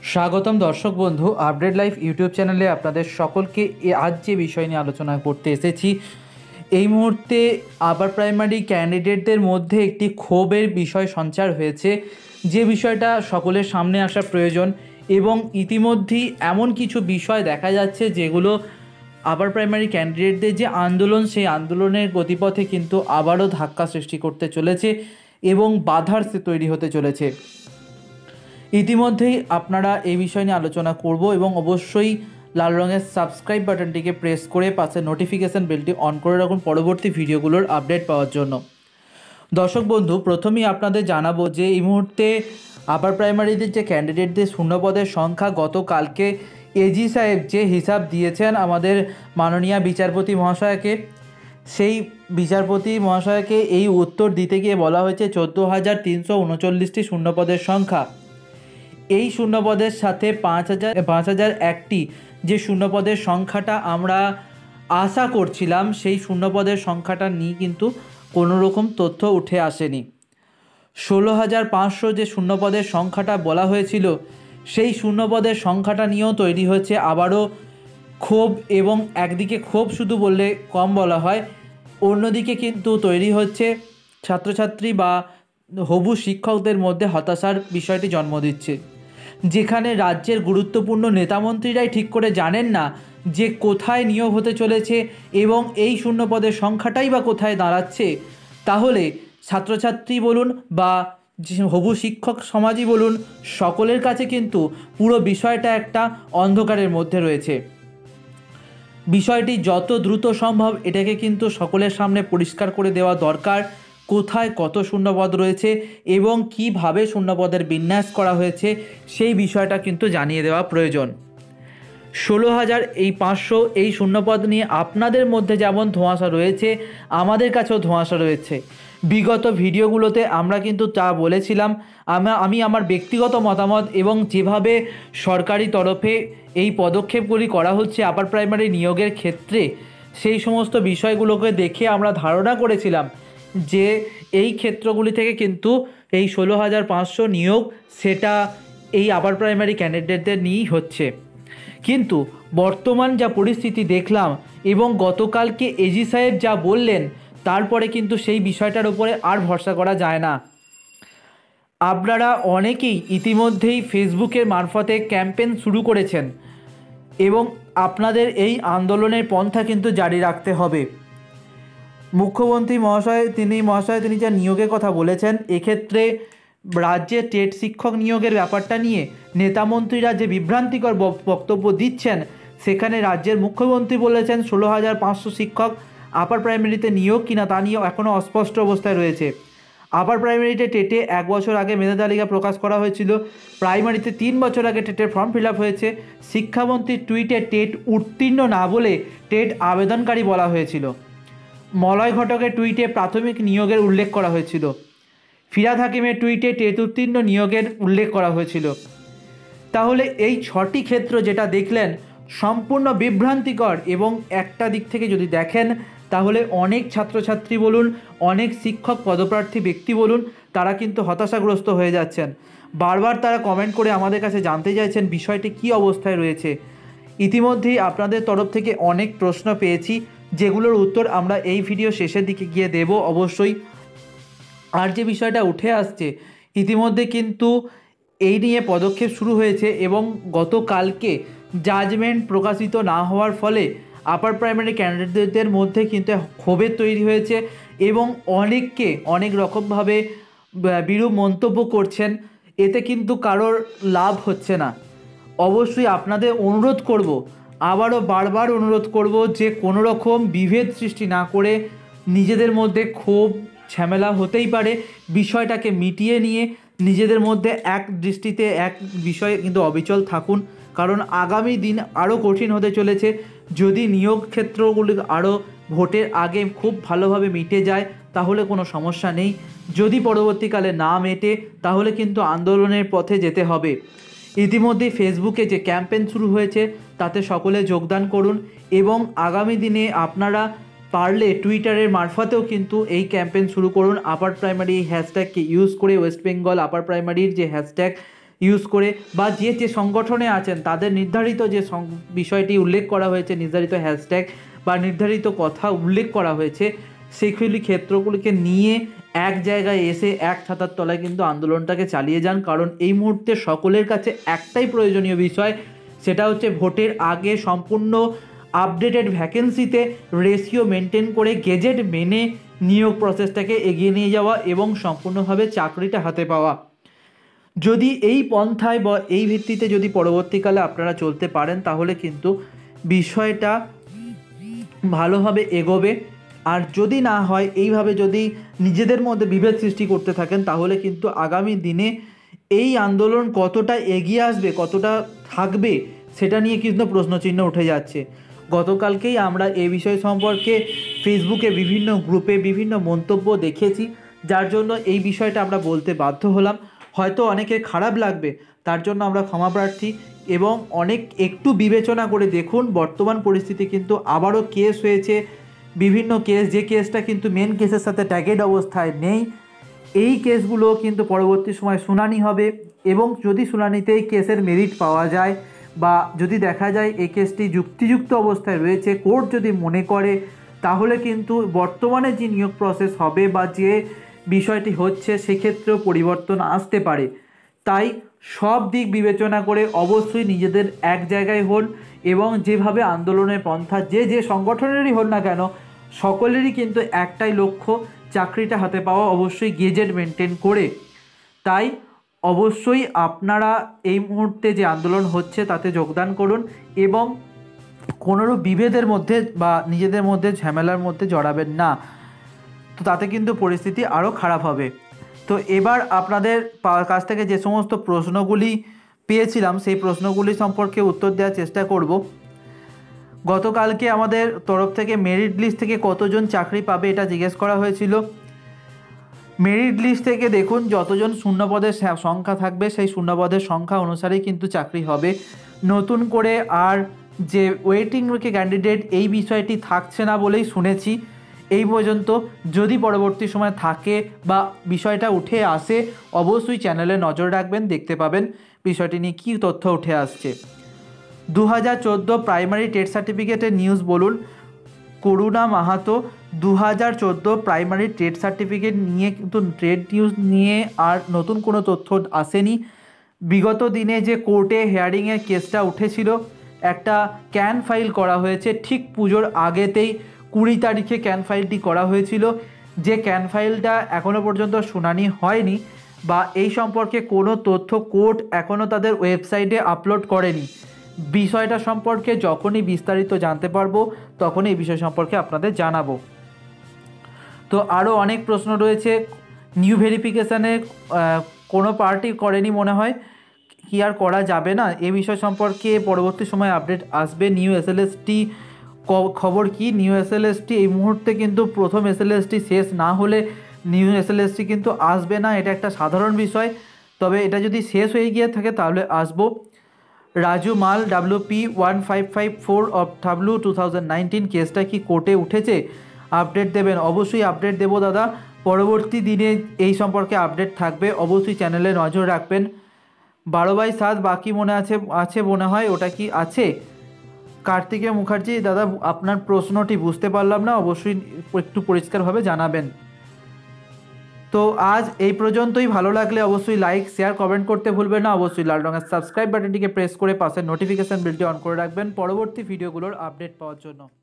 স্বাগতম দর্শক বন্ধু, আপডেট লাইভ ইউটিউব চ্যানেলে আপনাদের সকলকে আজ যে বিষয় নিয়ে আলোচনা করতে এসেছি, এই মুহূর্তে আপার প্রাইমারি ক্যান্ডিডেটদের মধ্যে একটি ক্ষোভের বিষয় সঞ্চার হয়েছে, যে বিষয়টা সকলের সামনে আসা প্রয়োজন। এবং ইতিমধ্যেই এমন কিছু বিষয় দেখা যাচ্ছে যেগুলো আপার প্রাইমারি ক্যান্ডিডেটদের যে আন্দোলন, সেই আন্দোলনের গতিপথে কিন্তু আবারও ধাক্কা সৃষ্টি করতে চলেছে এবং বাধার তৈরি হতে চলেছে। ইতিমধ্যেই আপনারা এই বিষয় নিয়ে আলোচনা করব এবং অবশ্যই লাল রঙের সাবস্ক্রাইব বাটনটিকে প্রেস করে পাশে নোটিফিকেশান বেলটি অন করে রাখুন পরবর্তী ভিডিওগুলোর আপডেট পাওয়ার জন্য। দর্শক বন্ধু, প্রথমেই আপনাদের জানাবো যে এই মুহূর্তে আপার প্রাইমারিদের যে ক্যান্ডিডেটদের শূন্যপদের সংখ্যা, গতকালকে এজি সাহেব যে হিসাব দিয়েছেন আমাদের মাননীয় বিচারপতি মহাশয়কে, সেই বিচারপতি মহাশয়কে এই উত্তর দিতে গিয়ে বলা হয়েছে 14,339টি শূন্যপদের সংখ্যা। এই শূন্যপদের সাথে 5,001টি যে শূন্যপদের সংখ্যাটা আমরা আশা করছিলাম, সেই শূন্যপদের সংখ্যাটা নিয়ে কিন্তু কোনো রকম তথ্য উঠে আসেনি। 16,500 যে শূন্যপদের সংখ্যাটা বলা হয়েছিল, সেই শূন্যপদের সংখ্যাটা নিয়েও তৈরি হচ্ছে আবারও ক্ষোভ। এবং একদিকে ক্ষোভ শুধু বললে কম বলা হয়, অন্যদিকে কিন্তু তৈরি হচ্ছে ছাত্রছাত্রী বা হবু শিক্ষকদের মধ্যে হতাশার বিষয়টি জন্ম দিচ্ছে, যেখানে রাজ্যের গুরুত্বপূর্ণ নেতামন্ত্রীরাই ঠিক করে জানেন না যে কোথায় নিয়োগ হতে চলেছে এবং এই শূন্যপদের সংখ্যাটাই বা কোথায় দাঁড়াচ্ছে। তাহলে ছাত্রছাত্রী বলুন বা হবু শিক্ষক সমাজই বলুন, সকলের কাছে কিন্তু পুরো বিষয়টা একটা অন্ধকারের মধ্যে রয়েছে। বিষয়টি যত দ্রুত সম্ভব এটাকে কিন্তু সকলের সামনে পরিষ্কার করে দেওয়া দরকার, কোথায় কত শূন্যপদ রয়েছে এবং কিভাবে শূন্যপদের বিন্যাস করা হয়েছে সেই বিষয়টা কিন্তু জানিয়ে দেওয়া প্রয়োজন। 16,500 এই শূন্যপদ নিয়ে আপনাদের মধ্যে যেমন ধোঁয়াশা রয়েছে, আমাদের কাছেও ধোঁয়াশা রয়েছে। বিগত ভিডিওগুলোতে আমরা কিন্তু তা বলেছিলাম। আমি আমার ব্যক্তিগত মতামত এবং যেভাবে সরকারি তরফে এই পদক্ষেপগুলি করা হচ্ছে আপার প্রাইমারি নিয়োগের ক্ষেত্রে, সেই সমস্ত বিষয়গুলোকে দেখে আমরা ধারণা করেছিলাম যে এই ক্ষেত্রগুলি থেকে কিন্তু এই 16,500 নিয়োগ সেটা এই আপার প্রাইমারি ক্যান্ডিডেটদের নিয়েই হচ্ছে। কিন্তু বর্তমান যা পরিস্থিতি দেখলাম এবং গতকালকে এজি সাহেব যা বললেন, তারপরে কিন্তু সেই বিষয়টার উপরে আর ভরসা করা যায় না। আপনারা অনেকেই ইতিমধ্যেই ফেসবুকের মারফতে ক্যাম্পেইন শুরু করেছেন এবং আপনাদের এই আন্দোলনের পন্থা কিন্তু জারি রাখতে হবে। মুখ্যমন্ত্রী মহাশয় তিনি যা নিয়োগের কথা বলেছেন, এক্ষেত্রে রাজ্যে টেট শিক্ষক নিয়োগের ব্যাপারটা নিয়ে নেতামন্ত্রীরা যে বিভ্রান্তিকর বক্তব্য দিচ্ছেন, সেখানে রাজ্যের মুখ্যমন্ত্রী বলেছেন 16,500 শিক্ষক আপার প্রাইমারিতে নিয়োগ কিনা তা নিয়েও এখনও অস্পষ্ট অবস্থায় রয়েছে। আপার প্রাইমারিতে টেটে 1 বছর আগে মেধা তালিকা প্রকাশ করা হয়েছিল, প্রাইমারিতে 3 বছর আগে টেটের ফর্ম ফিল আপ হয়েছে। শিক্ষামন্ত্রীর টুইটে টেট উত্তীর্ণ না বলে টেট আবেদনকারী বলা হয়েছিল। মলয় ঘটকের টুইটে প্রাথমিক নিয়োগের উল্লেখ করা হয়েছিল। ফিরাদ হাকিমের টুইটে টেট উত্তীর্ণ নিয়োগের উল্লেখ করা হয়েছিল। তাহলে এই 6টি ক্ষেত্র যেটা দেখলেন সম্পূর্ণ বিভ্রান্তিকর, এবং একটা দিক থেকে যদি দেখেন তাহলে অনেক ছাত্রছাত্রী বলুন, অনেক শিক্ষক পদপ্রার্থী ব্যক্তি বলুন, তারা কিন্তু হতাশাগ্রস্ত হয়ে যাচ্ছেন। বারবার তারা কমেন্ট করে আমাদের কাছে জানতে চাইছেন বিষয়টি কী অবস্থায় রয়েছে। ইতিমধ্যেই আপনাদের তরফ থেকে অনেক প্রশ্ন পেয়েছি, যেগুলোর উত্তর আমরা এই ভিডিও শেষের দিকে গিয়ে দেব অবশ্যই। আর যে বিষয়টা উঠে আসছে, ইতিমধ্যে কিন্তু এই নিয়ে পদক্ষেপ শুরু হয়েছে এবং গতকালকে জাজমেন্ট প্রকাশিত না হওয়ার ফলে আপার প্রাইমারি ক্যান্ডিডেটদের মধ্যে কিন্তু ক্ষোভের তৈরি হয়েছে এবং অনেককে অনেক রকমভাবে বিরূপ মন্তব্য করছেন। এতে কিন্তু কারোর লাভ হচ্ছে না। অবশ্যই আপনাদের অনুরোধ করব, আবারও বারবার অনুরোধ করব যে কোনো রকম বিভেদ সৃষ্টি না করে নিজেদের মধ্যে ক্ষোভ ঝামেলা হতেই পারে, বিষয়টাকে মিটিয়ে নিয়ে নিজেদের মধ্যে এক দৃষ্টিতে এক বিষয়ে কিন্তু অবিচল থাকুন। কারণ আগামী দিন আরও কঠিন হতে চলেছে। যদি নিয়োগ ক্ষেত্রগুলি আরও ভোটের আগে খুব ভালোভাবে মিটে যায় তাহলে কোনো সমস্যা নেই, যদি পরবর্তীকালে না মেটে তাহলে কিন্তু আন্দোলনের পথে যেতে হবে। ইতিমধ্যে ফেসবুকে যে ক্যাম্পেইন শুরু হয়েছে তাতে সকলে যোগদান করুন এবং আগামী দিনে আপনারা পারলে টুইটারের মারফতেও কিন্তু এই ক্যাম্পেইন শুরু করুন। আপার প্রাইমারি এই হ্যাশট্যাগকে ইউজ করে ওয়েস্ট বেঙ্গল আপার প্রাইমারির যে হ্যাশট্যাগ ইউজ করে বা যে যে সংগঠনে আছেন তাদের নির্ধারিত যে বিষয়টি উল্লেখ করা হয়েছে, নির্ধারিত হ্যাশট্যাগ বা নির্ধারিত কথা উল্লেখ করা হয়েছে, সেগুলি ক্ষেত্রগুলিকে নিয়ে এক জায়গায় এসে এক ছাতার তলায় কিন্তু আন্দোলনটাকে চালিয়ে যান। কারণ এই মুহূর্তে সকলের কাছে একটাই প্রয়োজনীয় বিষয়, সেটা হচ্ছে ভোটের আগে সম্পূর্ণ আপডেটেড ভ্যাকেন্সিতে রেশিও মেনটেন করে গেজেট মেনে নিয়োগ প্রসেসটাকে এগিয়ে নিয়ে যাওয়া এবং সম্পূর্ণভাবে চাকরিটা হাতে পাওয়া। যদি এই পন্থায় বা এই ভিত্তিতে যদি পরবর্তীকালে আপনারা চলতে পারেন তাহলে কিন্তু বিষয়টা ভালোভাবে এগোবে। আর যদি না হয়, এইভাবে যদি নিজেদের মধ্যে বিভেদ সৃষ্টি করতে থাকেন, তাহলে কিন্তু আগামী দিনে এই আন্দোলন কতটা এগিয়ে আসবে, কতটা থাকবে, সেটা নিয়ে কিন্তু প্রশ্নচিহ্ন উঠে যাচ্ছে। গতকালকেই আমরা এই বিষয় সম্পর্কে ফেসবুকে বিভিন্ন গ্রুপে বিভিন্ন মন্তব্য দেখেছি, যার জন্য এই বিষয়টা আমরা বলতে বাধ্য হলাম। হয়তো অনেকের খারাপ লাগবে, তার জন্য আমরা ক্ষমা প্রার্থী। এবং একটু বিবেচনা করে দেখুন, বর্তমান পরিস্থিতি কিন্তু আবারও কেস হয়েছে, বিভিন্ন কেস, যে কেসটা কিন্তু মেন কেসের সাথে ট্যাগেড অবস্থায় নেই, এই কেসগুলো কিন্তু পরবর্তী সময় শুনানি হবে। এবং যদি শুনানিতেই কেসের মেরিট পাওয়া যায় বা যদি দেখা যায় এই কেসটি যুক্তিযুক্ত অবস্থায় রয়েছে, কোর্ট যদি মনে করে, তাহলে কিন্তু বর্তমানে যে নিয়োগ প্রসেস হবে বা যে বিষয়টি হচ্ছে সেক্ষেত্রেও পরিবর্তন আসতে পারে। তাই সব দিক বিবেচনা করে অবশ্যই নিজেদের এক জায়গায় হন এবং যেভাবে আন্দোলনের পন্থা যে সংগঠনেরই হন না কেন, সকলেরই কিন্তু একটাই লক্ষ্য, চাকরিটা হাতে পাওয়া, অবশ্যই গেজেট মেনটেন করে। তাই অবশ্যই আপনারা এই মুহূর্তে যে আন্দোলন হচ্ছে তাতে যোগদান করুন এবং কোনোরূপ বিভেদের মধ্যে বা নিজেদের মধ্যে ঝামেলার মধ্যে জড়াবেন না, তো তাতে কিন্তু পরিস্থিতি আরও খারাপ হবে। তো এবার আপনাদের কাছ থেকে যে সমস্ত প্রশ্নগুলি পেয়েছিলাম সেই প্রশ্নগুলি সম্পর্কে উত্তর দেওয়ার চেষ্টা করব। গতকালকে আমাদের তরফ থেকে মেরিট লিস্ট থেকে কতজন চাকরি পাবে এটা জিজ্ঞেস করা হয়েছিল। মেরিট লিস্ট থেকে দেখুন, যতজন শূন্যপদের সংখ্যা থাকবে সেই শূন্যপদের সংখ্যা অনুসারেই কিন্তু চাকরি হবে। নতুন করে আর যে ওয়েটিং ক্যান্ডিডেট, এই বিষয়টি থাকছে না বলেই শুনেছি এই পর্যন্ত। যদি পরবর্তী সময় থাকে বা বিষয়টা উঠে আসে, অবশ্যই চ্যানেলে নজর রাখবেন, দেখতে পাবেন বিষয়টি নিয়ে কী তথ্য উঠে আসছে। 2014 প্রাইমারি টেট সার্টিফিকেটের নিউজ বলুন। Karuna Mahato 2014 primary TET certificate নিয়ে কিন্তু ট্রেড নিউজ নিয়ে আর নতুন কোনো তথ্য আসেনি। বিগত দিনে যে কোর্টে হিয়ারিংয়ের কেসটা উঠেছিল, একটা ক্যান ফাইল করা হয়েছে ঠিক পুজোর আগেতেই, 20 তারিখে ক্যান ফাইলটি করা হয়েছিল। যে ক্যান ফাইলটা এখনও পর্যন্ত শুনানি হয়নি বা এই সম্পর্কে কোনো তথ্য কোর্ট এখনও তাদের ওয়েবসাইটে আপলোড করেনি। বিষয়টা সম্পর্কে যখনই বিস্তারিত জানতে পারবো তখনই এই বিষয় সম্পর্কে আপনাদের জানাবো। তো আরও অনেক প্রশ্ন রয়েছে। নিউ ভেরিফিকেশানে কোনো পার্টি করেনি মনে হয়, কি আর করা যাবে না? এই বিষয় সম্পর্কে পরবর্তী সময় আপডেট আসবে। নিউ এসএলএসটি খবর কি? নিউ এসএলএসটি এই মুহূর্তে কিন্তু প্রথম এসএলএসটি শেষ না হলে নিউ এসএলএসটি কিন্তু আসবে না, এটা একটা সাধারণ বিষয়। তবে এটা যদি শেষ হয়ে গিয়ে থাকে তাহলে আসবো। রাজু মাল WP 1554 অফ W2019 কেসটা কি কোর্টে উঠেছে? আপডেট দেবেন? অবশ্যই আপডেট দেবো দাদা, পরবর্তী দিনে এই সম্পর্কে আপডেট থাকবে, অবশ্যই চ্যানেলে নজর রাখবেন। 12/7 বাকি মনে আছে মনে হয়, ওটা কি আছে? কার্তিকেয় মুখার্জি দাদা, আপনার প্রশ্নটি বুঝতে পারলাম না, অবশ্যই একটু পরিষ্কারভাবে জানাবেন। তো আজ এই পর্যন্তই। ভালো লাগলে অবশ্যই লাইক, শেয়ার, কমেন্ট করতে ভুলবেন না। অবশ্যই লাল রঙের সাবস্ক্রাইব বাটনটিকে প্রেস করে পাশের নোটিফিকেশান বেলটি অন করে রাখবেন পরবর্তী ভিডিওগুলোর আপডেট পাওয়ার জন্য।